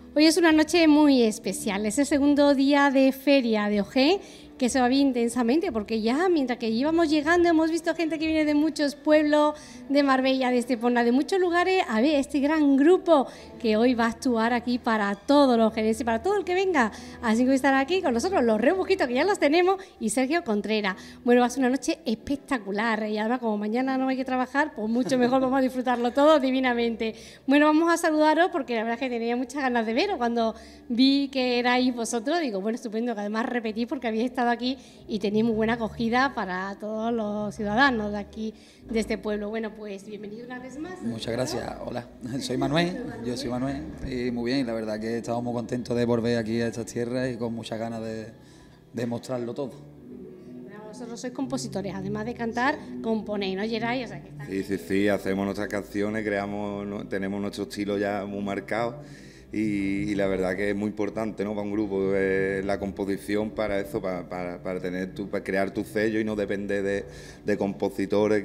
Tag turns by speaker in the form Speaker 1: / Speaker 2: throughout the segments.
Speaker 1: Hoy es una noche muy especial, es el segundo día de feria de OG, que se va bien intensamente, porque ya mientras que íbamos llegando hemos visto gente que viene de muchos pueblos, de Marbella, de Estepona, de muchos lugares, a ver este gran grupo que hoy va a actuar aquí para todos los geneses, para todo el que venga. Así que estar aquí con nosotros los Rebujitos, que ya los tenemos, y Sergio Contreras. Bueno, va a ser una noche espectacular, y además como mañana no hay que trabajar, pues mucho mejor vamos a disfrutarlo todo divinamente. Bueno, vamos a saludaros porque la verdad es que tenía muchas ganas de veros. Cuando vi que erais vosotros, digo, bueno, estupendo, que además repetís porque habéis estado aquí y tenéis muy buena acogida para todos los ciudadanos de aquí, de este pueblo. Bueno, pues bienvenido una vez más.
Speaker 2: Muchas gracias. Hola, soy Manuel, yo soy Manuel y muy bien, la verdad que estamos muy contentos de volver aquí a estas tierras y con muchas ganas de mostrarlo todo.
Speaker 1: Vosotros sois compositores, además de cantar, componéis, ¿no, Geray? O sea, que
Speaker 3: Sí, hacemos nuestras canciones, tenemos nuestro estilo ya muy marcado y la verdad que es muy importante, ¿no?, para un grupo la composición para eso, para crear tu sello y no depender de compositores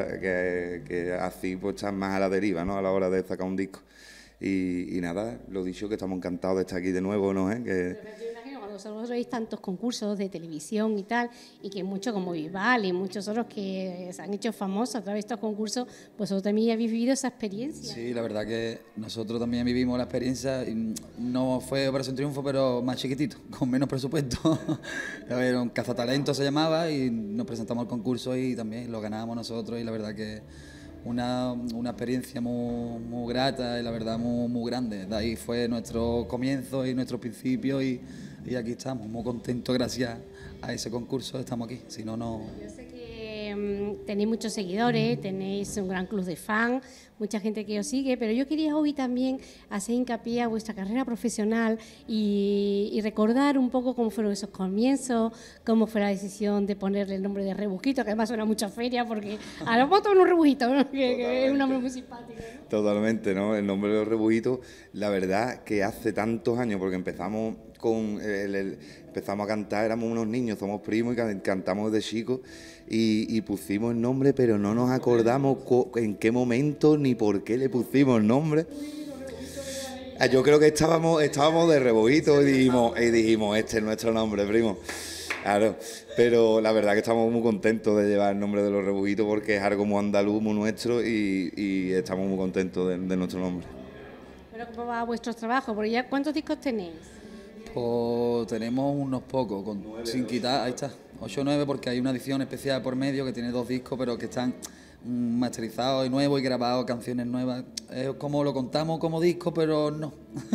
Speaker 3: que así pues están más a la deriva, ¿no?, a la hora de sacar un disco. Y nada, lo dicho, que estamos encantados de estar aquí de nuevo, ¿no?
Speaker 1: Vosotros veis tantos concursos de televisión y tal, y que muchos como Vival y muchos otros que se han hecho famosos a través de estos concursos, vosotros también habéis vivido esa experiencia.
Speaker 2: Sí, la verdad que nosotros también vivimos la experiencia, y no fue Operación Triunfo, pero más chiquitito, con menos presupuesto. A ver, un cazatalento se llamaba y nos presentamos al concurso y también lo ganábamos nosotros y la verdad que una experiencia muy grata y la verdad muy grande. De ahí fue nuestro comienzo y nuestro principio y aquí estamos, muy contentos gracias a ese concurso, estamos aquí, si no, no...
Speaker 1: Yo sé que tenéis muchos seguidores, tenéis un gran club de fans, mucha gente que os sigue, pero yo quería hoy también hacer hincapié a vuestra carrera profesional y recordar un poco cómo fueron esos comienzos, cómo fue la decisión de ponerle el nombre de Rebujito, que además suena mucho a feria, porque a los votos un Rebujito, ¿no? que es un nombre muy simpático, ¿no?
Speaker 3: Totalmente, ¿no? El nombre de los Rebujitos, la verdad que hace tantos años, porque empezamos empezamos a cantar, éramos unos niños, somos primos y cantamos de chicos y pusimos el nombre, pero no nos acordamos en qué momento ni por qué le pusimos el nombre. Yo creo que estábamos de Rebujito y dijimos, este es nuestro nombre, primo. Claro, pero la verdad que estamos muy contentos de llevar el nombre de los Rebujitos porque es algo muy andaluz, muy nuestro y estamos muy contentos de nuestro nombre.
Speaker 1: Pero ¿cómo va vuestros trabajos? Porque ya, ¿cuántos discos tenéis?
Speaker 2: Pues tenemos unos pocos, sin quitar, ahí está, 8 o 9 porque hay una edición especial por medio que tiene 2 discos pero que están masterizados y nuevos y grabados, canciones nuevas. Es como lo contamos como disco, pero no.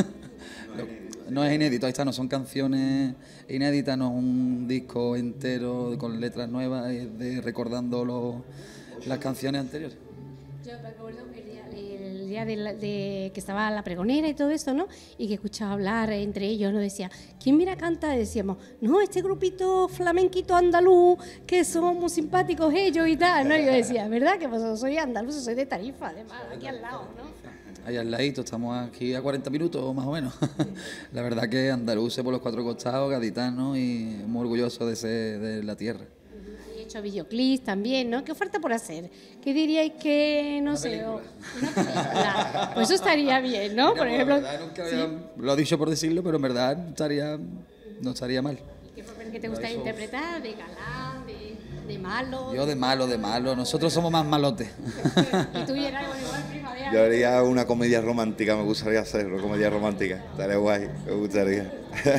Speaker 2: No es inédito, ahí está, no son canciones inéditas, no es un disco entero con letras nuevas, es recordando las canciones anteriores.
Speaker 1: Yo recuerdo el día de que estaba la pregonera y todo eso, ¿no? Y que escuchaba hablar entre ellos, ¿no? Decía, ¿quién mira canta? Y decíamos, no, este grupito flamenquito andaluz, que somos muy simpáticos ellos y tal, ¿no? Y yo decía, ¿verdad? Que vosotros sois andaluces, soy de Tarifa, además, aquí al lado, ¿no?
Speaker 2: Ahí al ladito, estamos aquí a 40 minutos más o menos. La verdad que andaluces por los 4 costados, gaditanos y muy orgulloso de ser de la tierra.
Speaker 1: He hecho videoclips también, ¿no? ¿Qué falta por hacer? ¿Qué diríais que, no sé, una película? Pues eso estaría bien, ¿no? Por ejemplo,
Speaker 2: lo he dicho por decirlo, pero en verdad no estaría mal.
Speaker 1: ¿Qué papel que te gusta interpretar? ¿De galán, de malo?
Speaker 2: Yo de malo. Nosotros somos más malotes.
Speaker 1: Y tú eras igual prima de...
Speaker 3: Yo haría una comedia romántica, me gustaría hacerlo, comedia romántica. Estaría guay, me gustaría.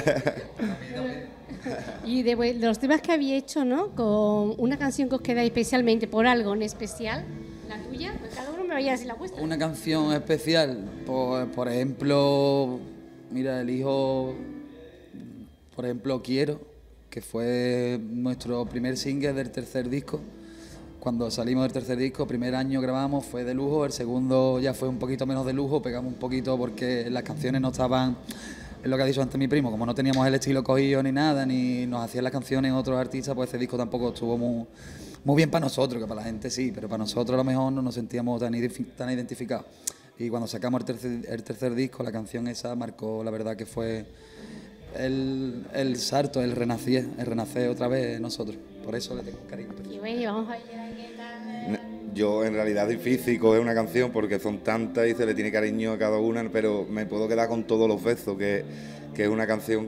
Speaker 1: Y de los temas que había hecho, ¿no? Con una canción que os queda especialmente por algo en especial, la tuya, pues cada uno me vaya a decir la vuestra.
Speaker 2: Una canción especial, pues, por ejemplo, mira, elijo, por ejemplo, Quiero, que fue nuestro primer single del tercer disco. Cuando salimos del tercer disco, primer año grabamos, fue de lujo, el segundo ya fue un poquito menos de lujo, pegamos un poquito porque las canciones no estaban... Es lo que ha dicho antes mi primo, como no teníamos el estilo cogido ni nada, ni nos hacían las canciones otros artistas, pues ese disco tampoco estuvo muy bien para nosotros, que para la gente sí, pero para nosotros a lo mejor no nos sentíamos tan identificados. Y cuando sacamos el tercer disco, la canción esa marcó, la verdad que fue el salto, el renacer otra vez nosotros. Por eso le tengo cariño.
Speaker 1: Y bueno, vamos a ver qué tal...
Speaker 3: yo en realidad es difícil coger una canción porque son tantas y se le tiene cariño a cada una, pero me puedo quedar con Todos los besos, que es una canción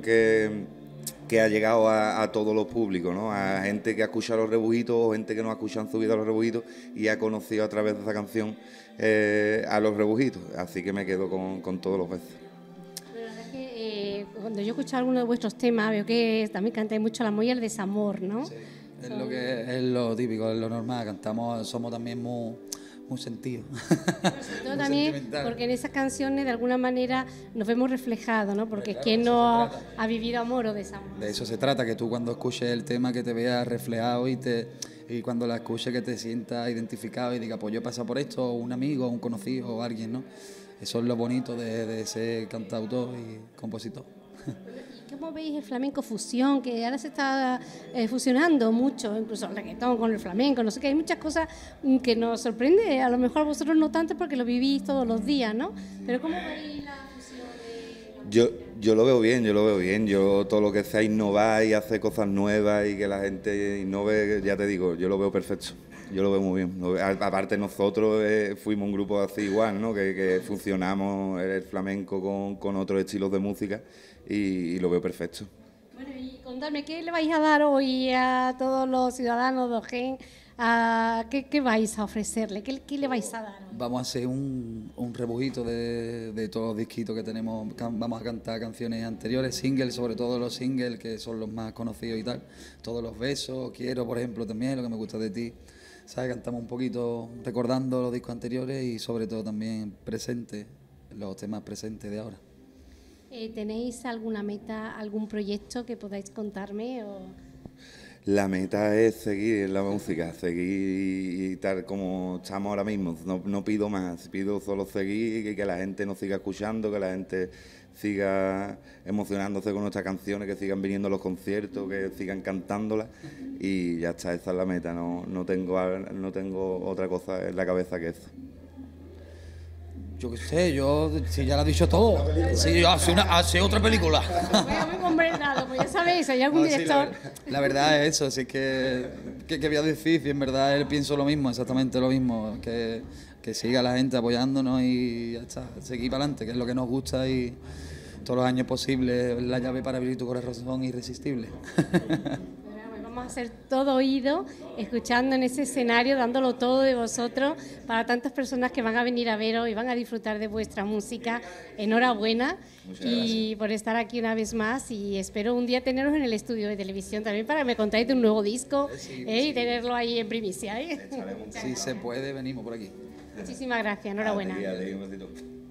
Speaker 3: que ha llegado a todos los públicos, ¿no? A gente que ha escuchado los rebujitos o gente que no ha escuchado en su vida los rebujitos y ha conocido a través de esa canción a los rebujitos. Así que me quedo con Todos los besos.
Speaker 1: La verdad es que cuando yo escucho alguno de vuestros temas veo que también cantáis mucho el amor y el desamor, ¿no?
Speaker 2: Sí, es lo típico, es lo normal, somos también muy sentidos.
Speaker 1: Sobre todo también porque en esas canciones de alguna manera nos vemos reflejados, ¿no? Porque ¿quién no ha vivido amor o desamor?
Speaker 2: De eso se trata, que tú cuando escuches el tema que te veas reflejado y cuando la escuches que te sientas identificado y digas, pues yo he pasado por esto, o un amigo, o un conocido, o alguien, ¿no? Eso es lo bonito de ser cantautor y compositor.
Speaker 1: ¿Y cómo veis el flamenco fusión? Que ahora se está fusionando mucho, incluso el reggaetón con el flamenco, no sé qué, hay muchas cosas que nos sorprende, a lo mejor vosotros no tanto porque lo vivís todos los días, ¿no? Pero ¿cómo veis la fusión de...?
Speaker 3: Yo lo veo bien, yo todo lo que sea innovar y hacer cosas nuevas y que la gente innove, ya te digo, yo lo veo perfecto. Yo lo veo muy bien. Aparte nosotros fuimos un grupo así igual, ¿no? Que fusionamos el flamenco con otros estilos de música y lo veo perfecto.
Speaker 1: Bueno, y contadme, ¿qué le vais a dar hoy a todos los ciudadanos de Ojén? ¿Qué vais a ofrecerle? ¿Qué le vais a dar?
Speaker 2: Vamos a hacer un rebujito de todos los disquitos que tenemos. Vamos a cantar canciones anteriores, singles, sobre todo los singles que son los más conocidos y tal. Todos los besos, Quiero, por ejemplo, también, Lo que me gusta de ti. ¿Sabes? Cantamos un poquito recordando los discos anteriores y sobre todo también presentes, los temas presentes de ahora.
Speaker 1: ¿Tenéis alguna meta, algún proyecto que podáis contarme?
Speaker 3: La meta es seguir en la música, seguir y tal como estamos ahora mismo. No pido más, pido solo seguir y que la gente nos siga escuchando, que la gente siga emocionándose con nuestras canciones, que sigan viniendo a los conciertos, que sigan cantándolas y ya está, esa es la meta, no tengo otra cosa en la cabeza que eso.
Speaker 2: Yo qué sé, si ya lo has dicho todo, sí, hace otra película.
Speaker 1: Pues ya sabéis, ¿hay algún director?
Speaker 2: Sí, la verdad es eso, así que voy a decir, si en verdad él pienso lo mismo, exactamente lo mismo, que siga la gente apoyándonos y ya está, seguir para adelante, que es lo que nos gusta y todos los años posibles la llave para abrir tu corazón irresistible.
Speaker 1: Vamos a hacer todo oído, escuchando en ese escenario, dándolo todo de vosotros para tantas personas que van a venir a veros y van a disfrutar de vuestra música. Enhorabuena y por estar aquí una vez más y espero un día teneros en el estudio de televisión también para que me contáis de un nuevo disco y tenerlo ahí en primicia.
Speaker 2: Si se puede, venimos por aquí.
Speaker 1: Muchísimas gracias, enhorabuena.
Speaker 3: Un besito.